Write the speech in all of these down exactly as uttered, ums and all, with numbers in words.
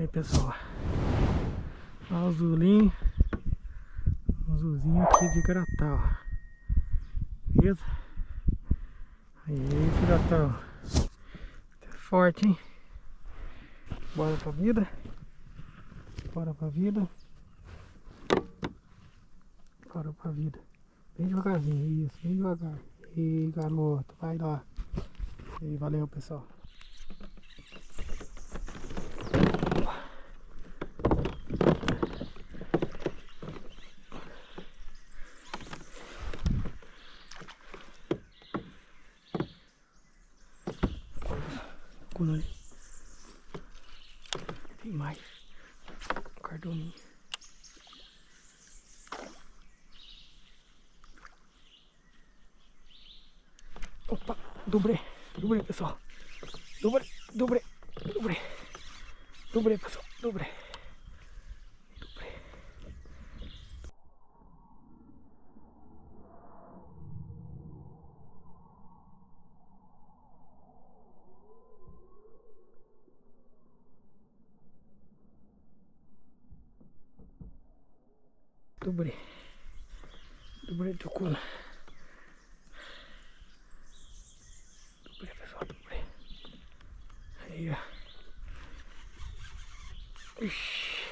Aí, pessoal, ó, azulinho, azulzinho aqui de Garatá, ó. Beleza? Aí, filhotão, tá forte, hein? Bora pra vida, bora pra vida, bora pra vida. Bem devagarzinho, isso, bem devagar. E garoto, vai lá. E valeu, pessoal. Ali. Tem mais cardoninho. Opa, dobrei, dobrei, pessoal. Dobrei, dobrei, dobrei. Dobrei, pessoal, dobrei. Dobrei. Dobrei. Dobrei, tocou. Dobrei, pessoal, dobrei. Aí, ó. Ixi.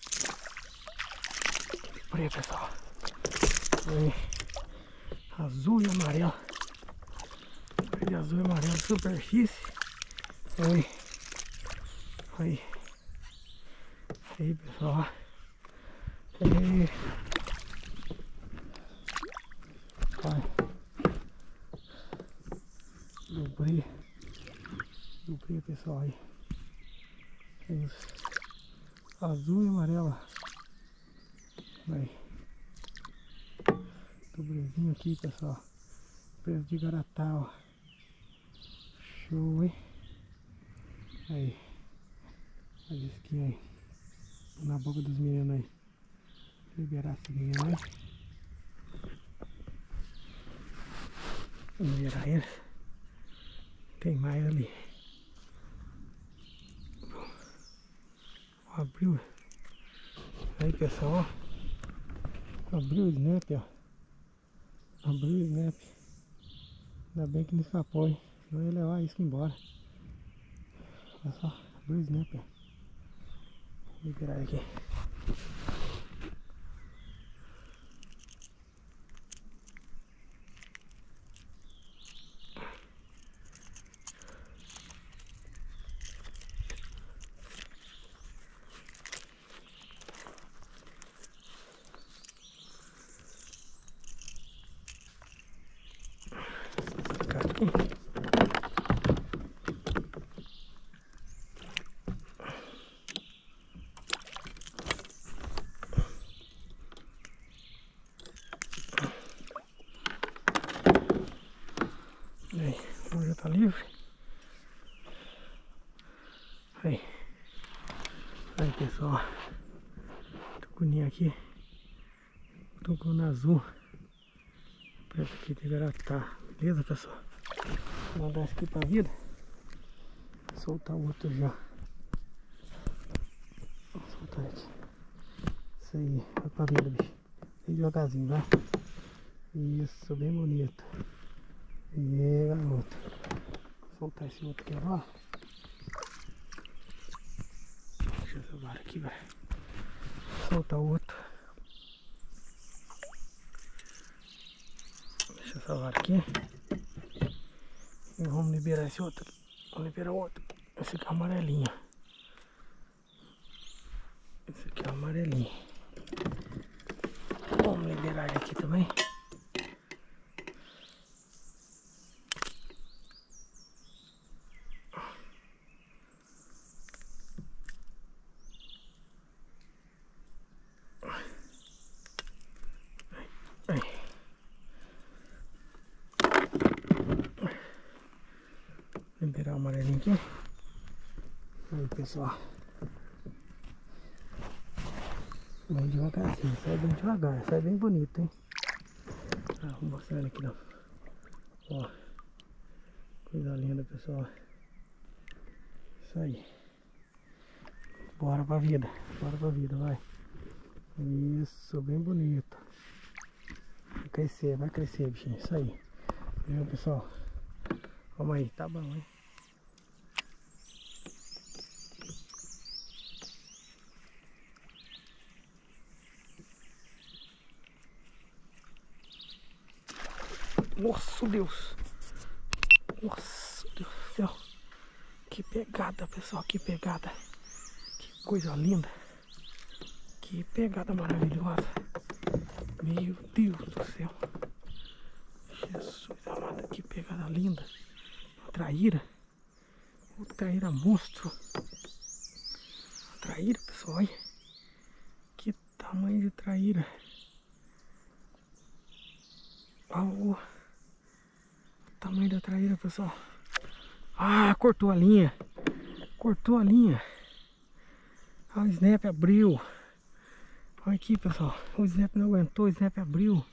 Dobrei, pessoal. Aí. Azul e amarelo. Aí, azul e amarelo, superfície. Aí. Aí. Aí, pessoal. Aí. Vai. Dobrei. Dobrei, pessoal, aí. É isso. Azul e amarela. Aí. Dobrezinho aqui, pessoal. Preço de Garatá, ó. Show, hein? Aí. A disquinha aí. Na boca dos meninos aí. Liberar esse menino aí. Liberar eles. Tem mais ali. Abriu. Aí, pessoal, ó. Abriu o snap, ó. Abriu o snap. Ainda bem que não escapou, hein? Senão ia levar isso embora. Olha só, abriu o snap, ó. Vou liberar aqui. Aí, agora já tá livre. Aí. Aí, pessoal. Tucuninha aqui. Tucuna azul. Preço aqui de Garatá. Beleza, pessoal? Vou mandar isso aqui pra vida. Soltar o outro já. Vou soltar aqui. Isso aí. Vai pra vida, bicho. Bem devagarzinho, vai. Isso, bem bonito. E garoto. Vou soltar esse outro aqui agora. Deixa essa vara aqui, vai. Soltar o outro. Deixa essa vara aqui. E vamos liberar esse outro aqui. Vamos liberar o outro. Esse aqui é amarelinho. Esse aqui é amarelinho. Vamos liberar ele aqui também. Aí. Liberar o amarelinho aqui. Aí, pessoal. Bem devagarzinho, sai bem devagar, sai bem bonito, hein? Ah, vou mostrar ele aqui não. Ó, coisa linda, pessoal. Isso aí. Bora pra vida. Bora pra vida, vai. Isso, bem bonito. Vai crescer, vai crescer, bichinho. Isso aí. Viu, pessoal? Vamos aí, tá bom, hein? Nossa, Deus! Nossa, Deus do céu! Que pegada, pessoal, que pegada! Que coisa linda! Que pegada maravilhosa! Meu Deus do céu! Jesus amado, que pegada linda! Uma traíra! Uma traíra monstro! Uma traíra, pessoal, olha! Que tamanho de traíra! Olha o tamanho da traíra, pessoal! Ah, cortou a linha! Cortou a linha! Ah, o snap abriu! Olha aqui, pessoal, o snap não aguentou, o snap abriu.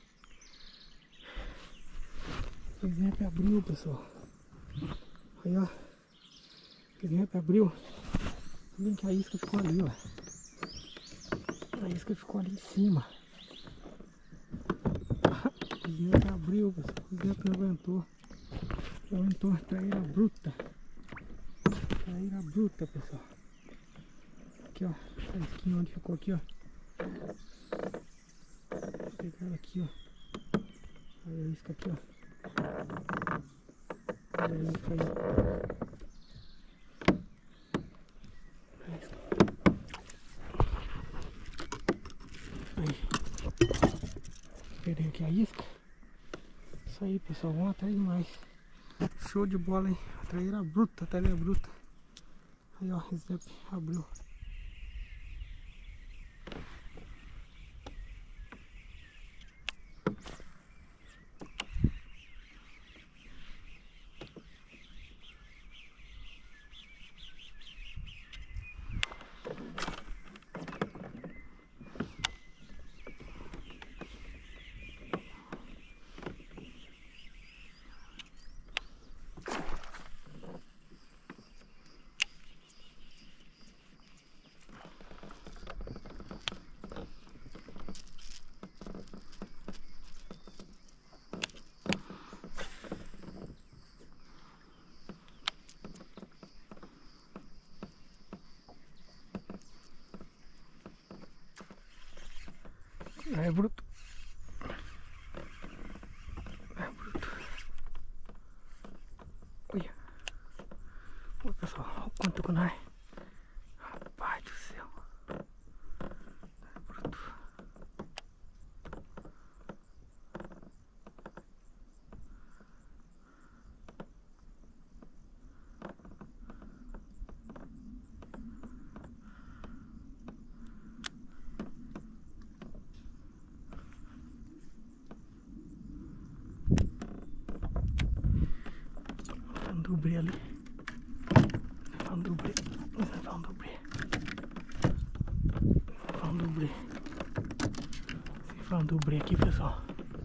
O snap abriu, pessoal. Aí, ó. O snap abriu. Bem que a isca ficou ali, ó. A isca ficou ali em cima. O snap abriu, pessoal. O snap não aguentou. Não aguentou. Traíra bruta. Traíra bruta, pessoal. Aqui, ó. A isquinha onde ficou aqui, ó. Vou pegar ela aqui, ó. Aí a isca aqui, ó. Olha a isca aí. A isca. Aí. Peguei aqui a isca. Isso aí, pessoal. Vamos atrás demais. Show de bola, hein? A traíra bruta, a traíra bruta. Aí, ó. O snap abriu. É bruto. É bruto. Olha. Olha, pessoal. Olha o quanto que não é. Rapaz do céu. É bruto. Um dublê ali. Um dublê. Vou levar um dublê. Vou levar um dublê. Vou levar um dublê aqui, pessoal.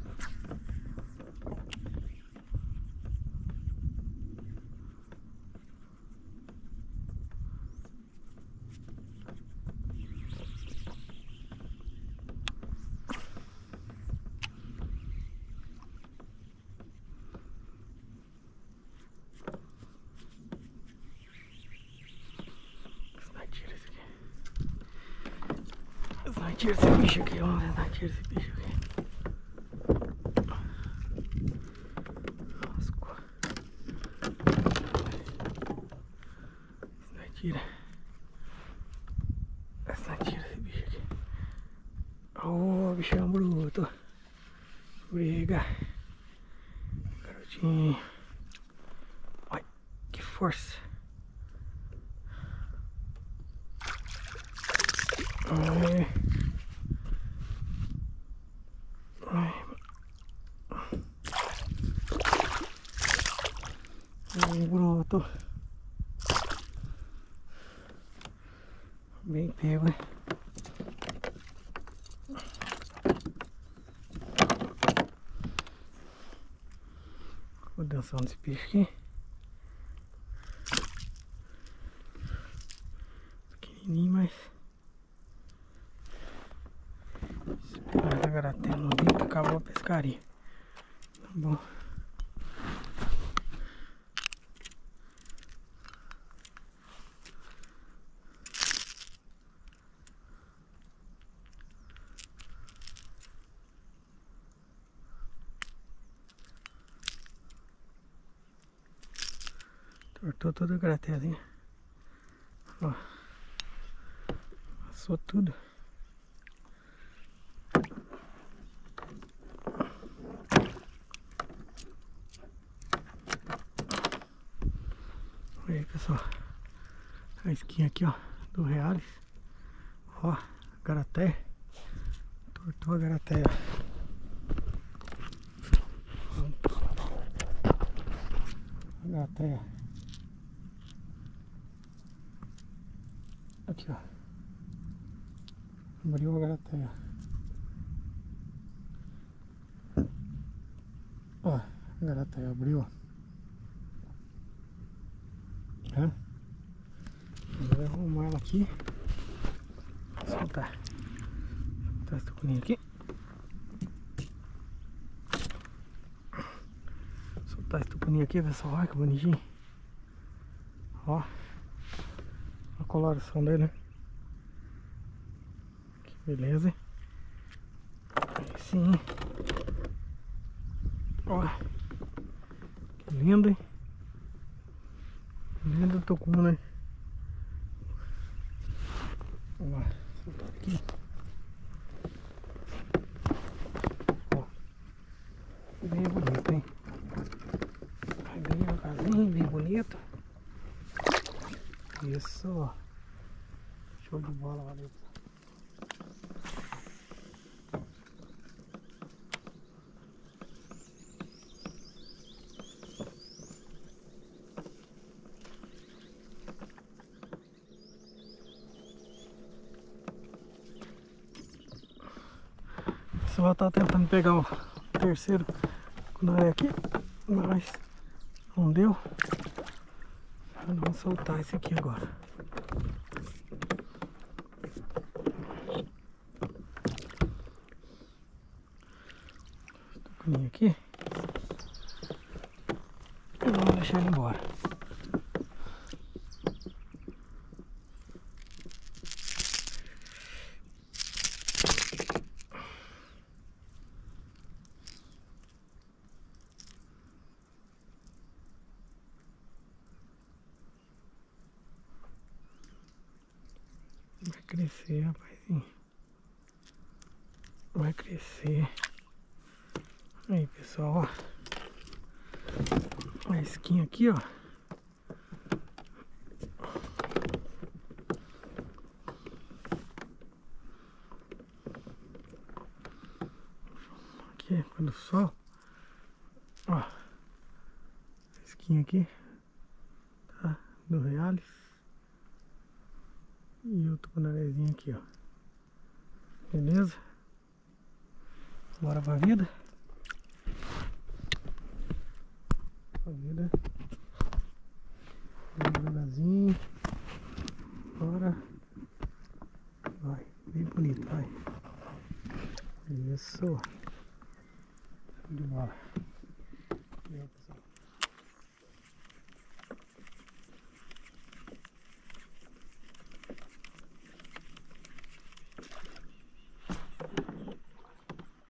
Tira esse bicho aqui, vamos ver, tira esse bicho aqui. Lascou. Esse tira. Essa tira esse bicho aqui. Ô, oh, bichão bruto. Briga. Garotinho. Olha, que força. Ai. Bem bruto. Bem pego, hein? Vou dançar nesse peixe aqui. Pequenininho, mas... Esperar a garatela no dentro, acabou a pescaria. Tá bom. Cortou toda a gratelinha. Ó. Passou tudo. Olha aí, pessoal. A isquinha aqui, ó. Do Reales. Ó. Garaté. Cortou a garaté. A garaté. Aqui, ó. Abriu a garateia. Ó, a garateia abriu. É? Vou arrumar ela aqui. Soltar. Soltar esse tucuninho aqui. Soltar esse tucuninho aqui, pessoal. Olha que bonitinho. Ó. A coloração dele. Beleza. Aí sim. Ó. Que lindo, hein? Lindo tucuna, hein? Ó. Soltar aqui. Ó. Bem bonito, hein? Bem devagarzinho, bem bonito. Isso. Show de bola, valeu. Só tá tentando pegar o terceiro cunaré aqui, mas não deu. Vamos soltar esse aqui agora. Tucuninho aqui. E vamos deixar ele embora. Vai crescer, rapazinho. Vai crescer. Aí, pessoal, ó. A isquinha aqui, ó. Aqui, quando o sol. Ó. A isquinha aqui. Tá? Do Reales. E o tucunarezinho aqui, ó. Beleza? Bora pra vida. Pra vida. Devagarzinho. Bora. Vai. Bem bonito, vai. Isso.